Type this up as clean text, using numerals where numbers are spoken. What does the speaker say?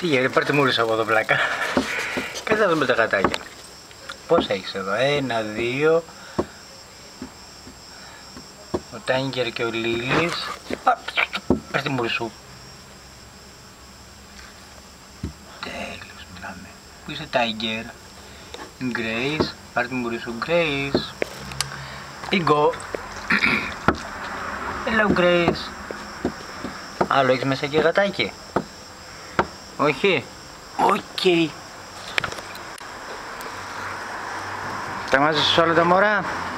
Τι γίνεται, πάρτε μου από εδώ πλάκα. Κάτσε να δούμε τα γατάκια. Πόσα έχεις εδώ? 1, 2. Ο Τάιγκερ και ο Λίλης. Πάρτε μου σου. Τέλος, μιλάμε. Πού είσαι Τάιγκερ? Γκρέις. Πάρτε μου σου, Γκρέις. Ιγκο. Hello, Grace. Άλλο έχεις μέσα και γατάκι? Όχι. Οκ. Τα μάζεσαι όλα τα μωρά?